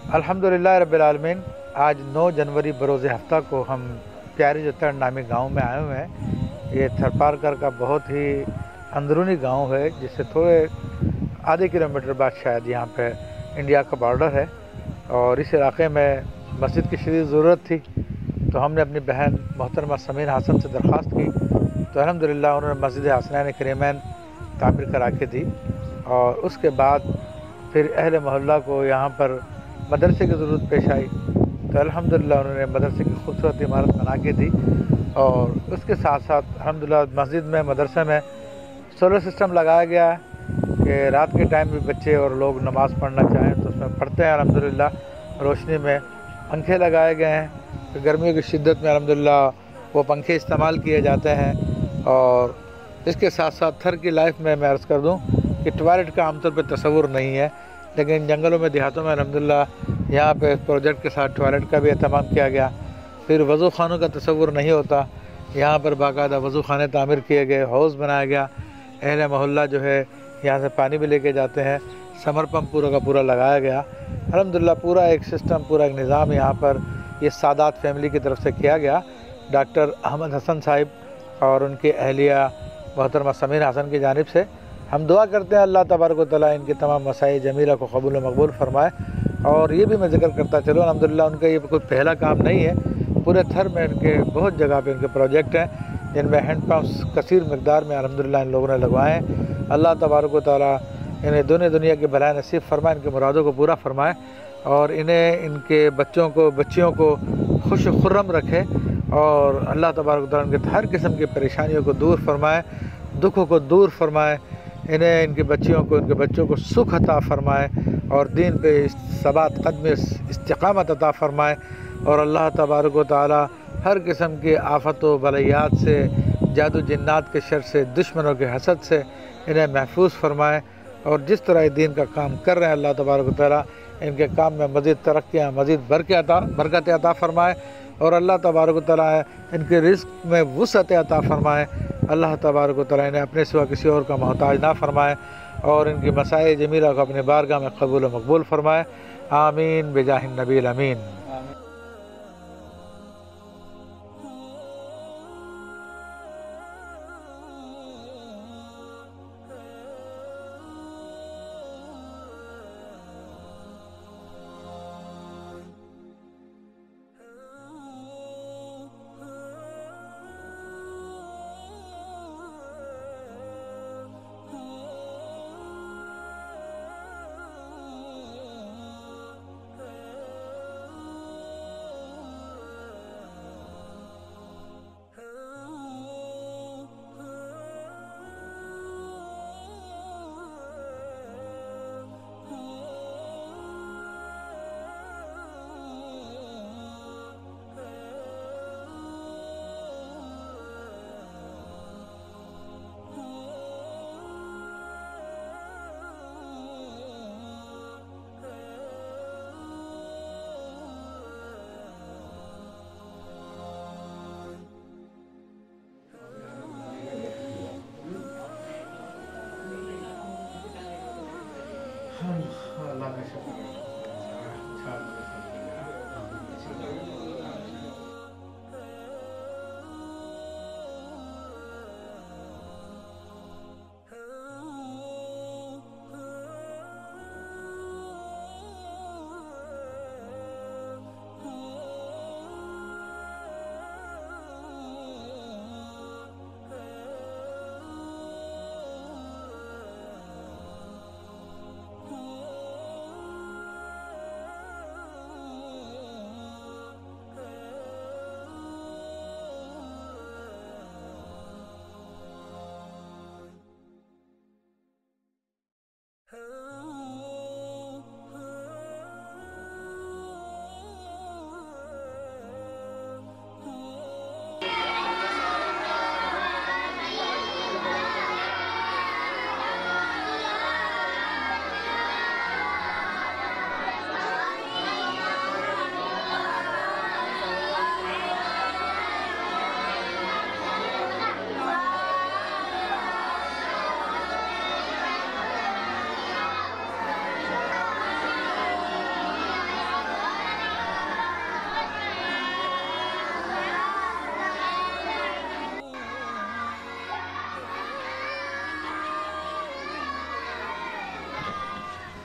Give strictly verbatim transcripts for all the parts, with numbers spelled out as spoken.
अल्हम्दुलिल्लाह रब्बिल आलमीन। आज नौ जनवरी बरोज़ हफ्ता को हम प्यारी जोतड़ नामी गांव में आए हुए हैं। ये थरपारकर का बहुत ही अंदरूनी गांव है, जिससे थोड़े आधे किलोमीटर बाद शायद यहाँ पे इंडिया का बॉर्डर है। और इस इलाके में मस्जिद की शदीद ज़रूरत थी, तो हमने अपनी बहन मोहतरमा समीर हसन से दरख्वास्त की, तो अल्हम्दुलिल्लाह उन्होंने मस्जिद हसनैन करीमैन तामीर करा के दी। और उसके बाद फिर अहले मोहल्ला को यहाँ पर मदरसे की ज़रूरत पेश आई, तो अल्हम्दुलिल्लाह उन्होंने मदरसे की खूबसूरत इमारत बना के दी। और उसके साथ साथ अल्हम्दुलिल्लाह मस्जिद में मदरसे में सोलर सिस्टम लगाया गया है कि रात के टाइम भी बच्चे और लोग नमाज़ पढ़ना चाहें तो उसमें पढ़ते हैं। अल्हम्दुलिल्लाह रोशनी में पंखे लगाए गए हैं, तो गर्मियों की शिद्दत में अल्हम्दुलिल्लाह वो पंखे इस्तेमाल किए जाते हैं। और इसके साथ साथ थर की लाइफ में मैं अर्ज़ कर दूँ कि टॉयलेट का आमतौर पर तस्वुर नहीं है, लेकिन जंगलों में देहातों में अल्हम्दुलिल्लाह यहाँ पे प्रोजेक्ट के साथ टॉयलेट का भी एहतमाम किया गया। फिर वज़ू ख़ानों का तस्वुर नहीं होता, यहाँ पर बाकायदा वज़ू ख़ाने तामीर किए गए, हौज़ बनाया गया। अहले मोहल्ला जो है यहाँ से पानी भी लेके जाते हैं, समर पम्प पूरा का पूरा लगाया गया। अल्हम्दुलिल्लाह पूरा एक सिस्टम, पूरा एक निज़ाम यहाँ पर ये सादात फैमिली की तरफ से किया गया। डॉक्टर अहमद हसन साहिब और उनकी अहलिया मोहतरमा समीर हसन की जानिब से हम दुआ करते हैं अल्लाह तबारक व तआला इनके तमाम मसाई जमीला को कबूल व मकबूल फरमाए। और ये भी मैं ज़िक्र करता चलूँ, अल्हम्दुलिल्लाह उनका ये कोई पहला काम नहीं है, पूरे थर में इनके बहुत जगह पे इनके प्रोजेक्ट हैं, जिनमें हैंड पम्प्स कसीर मकदार में अल्हम्दुलिल्लाह इन लोगों ने लगवाए हैं। अल्लाह तबारक व तआला इन्हें दुनिया दुनिया की भलाई नसीब फरमाए, इनके मुरादों को पूरा फरमाए और इन्हें इनके बच्चों को बच्चियों को खुश खुर्रम रखे। और अल्लाह तबारक व तआला इनके हर किस्म की परेशानियों को दूर फरमाए, दुखों को दूर फरमाए, इन्हें इनकी बच्चियों को इनके बच्चों को सुख अता फ़रमाए और दीन पे सबात कदम इस्तिक़ामत अता फ़रमाए। और अल्लाह तबारक व तआला हर किस्म की आफ़त व बलैयात से, जादू जिन्नात के शर से, दुश्मनों के हसद से इन्हें महफूज फरमाए। और जिस तरह ये दीन का काम कर रहे हैं अल्लाह तबारक व तआला इनके काम में मज़ीद तरक्कियाँ, मज़ीद बरकत अता बरकत अता फ़रमाए। और अल्लाह तबारक व तआला इनके रिज़्क़ में वुसअत अता फ़रमाए। अल्लाह तबारक व तआला इन्हें अपने सिवा किसी और का मोहताज ना फ़रमाए और इनकी मसाए जमीला को अपने बारगाह में कबूल व मकबूल फ़रमाए। आमीन बिजाहिन नबील अमीन।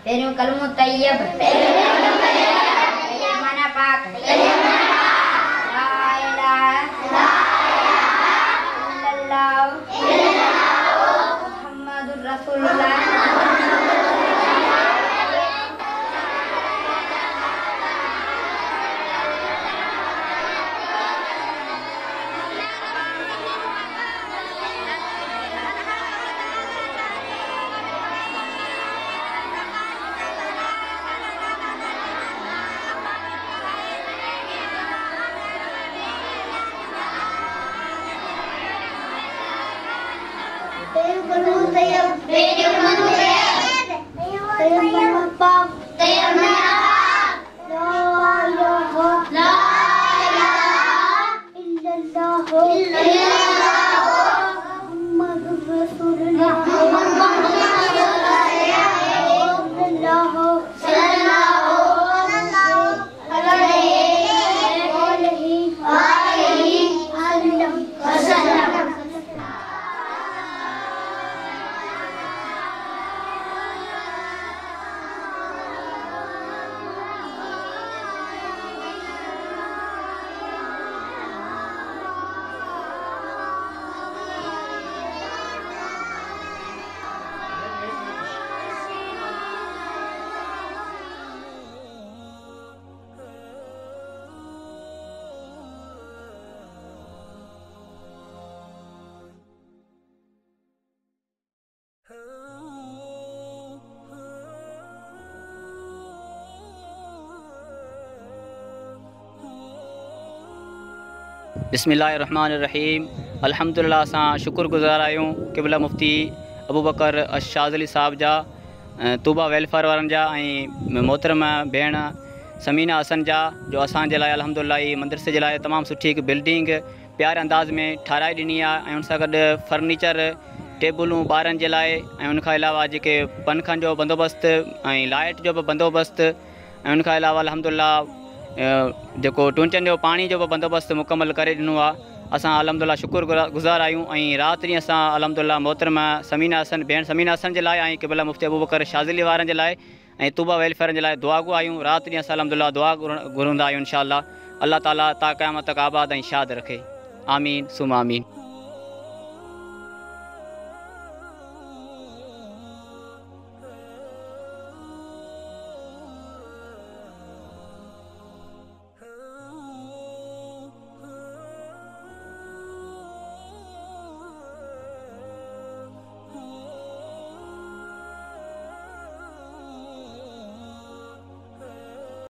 पहिरियों कलमो तैयब माना पाक ला इलाहा इल्लल्लाह मुहम्मदुर रसूलुल्लाह। बिस्मिल्लाहिर्रहमानिर्रहीम। अल्हम्दुलिल्लाह असां शुक्रगुज़ार आहियूं क़िबला मुफ्ती अबू बकर शाज़ली साहब जा, तूबा वेलफेयर वारनि जा ऐं मोहतरम भेण समीना हसन जा, जो असांजे लाइ अल्हम्दुलिल्लाह ई मदरसे जे लाइ तमामु सुठी हिकु बिल्डिंग प्यारे अंदाज़ में ठाराए ॾिनी आहे ऐं उन सां गॾु फर्नीचर टेबलूं ॿारनि जे लाइ ऐं उनखां अलावा जेके पंखनि जो बंदोबस्तु ऐं लाइट जो बि बंदोबस्तु ऐं उनखां अलावा अल्हम्दुलिल्लाह जेको टूंचनि जो पाणी जो बि बंदोबस्तु मुकमल करे ॾिनो आहे। असां अल्हम्दुलिल्लाह शुकुर गुज़ार आहियूं ऐं राति ॾींहुं असां अल्हम्दुलिल्लाह मोहतरम समीना हसन भेण समीना हसन जे लाइ ऐं क़िबला मुफ्ती अबू बकर शाज़ली वारनि जे लाइ ऐं तूबा वेलफेयर जे लाइ दुआ गो आहियूं। राति ॾींहुं असां अल्हम्दुलिल्लाह दुआ घुरंदा आहियूं इंशाअल्लाह। अल्लाह ताला ता क़यामत तक आबाद ऐं शाद रखे। आमीन सुम आमीन।